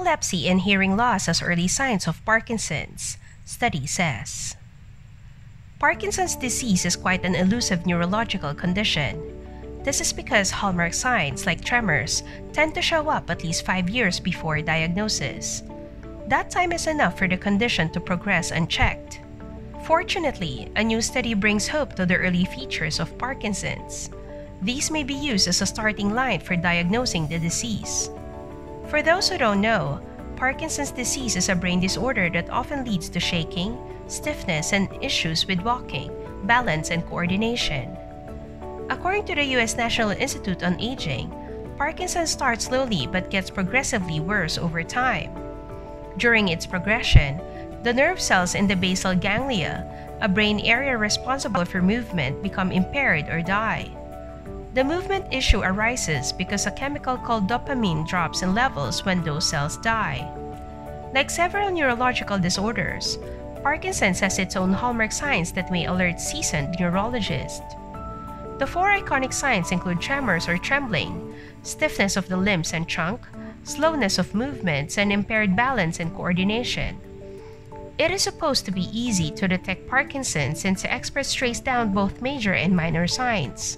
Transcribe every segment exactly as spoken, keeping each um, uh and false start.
Epilepsy and hearing loss as early signs of Parkinson's, study says. Parkinson's disease is quite an elusive neurological condition. This is because hallmark signs like tremors tend to show up at least five years before diagnosis. That time is enough for the condition to progress unchecked. Fortunately, a new study brings hope to the early features of Parkinson's. These may be used as a starting line for diagnosing the disease. For those who don't know, Parkinson's disease is a brain disorder that often leads to shaking, stiffness, and issues with walking, balance, and coordination. According to the U S National Institute on Aging, Parkinson starts slowly but gets progressively worse over time. During its progression, the nerve cells in the basal ganglia, a brain area responsible for movement, become impaired or die. The movement issue arises because a chemical called dopamine drops in levels when those cells die. Like several neurological disorders, Parkinson's has its own hallmark signs that may alert seasoned neurologists. The four iconic signs include tremors or trembling, stiffness of the limbs and trunk, slowness of movements, and impaired balance and coordination. It is supposed to be easy to detect Parkinson's since experts trace down both major and minor signs.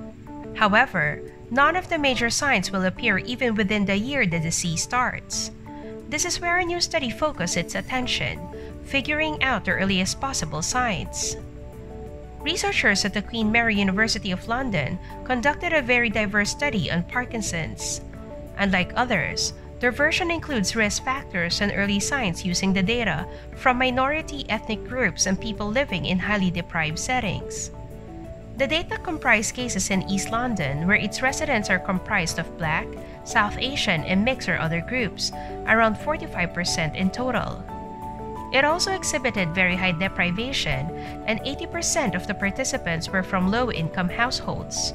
However, none of the major signs will appear even within the year the disease starts. This is where a new study focuses its attention, figuring out the earliest possible signs. Researchers at the Queen Mary University of London conducted a very diverse study on Parkinson's. Unlike others, their version includes risk factors and early signs using the data from minority ethnic groups and people living in highly deprived settings. The data comprise cases in East London where its residents are comprised of Black, South Asian, and mixed or other groups, around forty-five percent in total. It also exhibited very high deprivation, and eighty percent of the participants were from low-income households.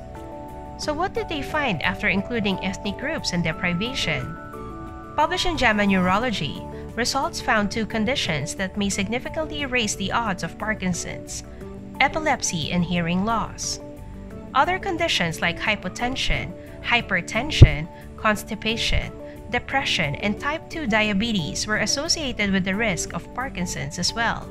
So what did they find after including ethnic groups and deprivation? Published in JAMA Neurology, results found two conditions that may significantly raise the odds of Parkinson's: epilepsy and hearing loss. Other conditions like hypotension, hypertension, constipation, depression, and type two diabetes were associated with the risk of Parkinson's as well.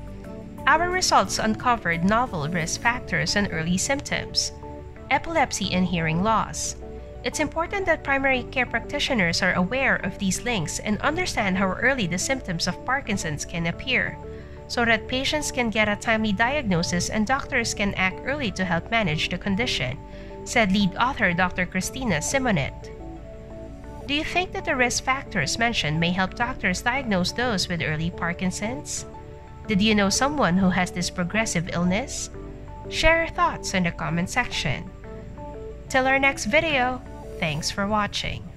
Our results uncovered novel risk factors and early symptoms: epilepsy and hearing loss. It's important that primary care practitioners are aware of these links and understand how early the symptoms of Parkinson's can appear, so that patients can get a timely diagnosis and doctors can act early to help manage the condition, said lead author Doctor Christina Simonet. Do you think that the risk factors mentioned may help doctors diagnose those with early Parkinson's? Did you know someone who has this progressive illness? Share your thoughts in the comment section. Till our next video, thanks for watching.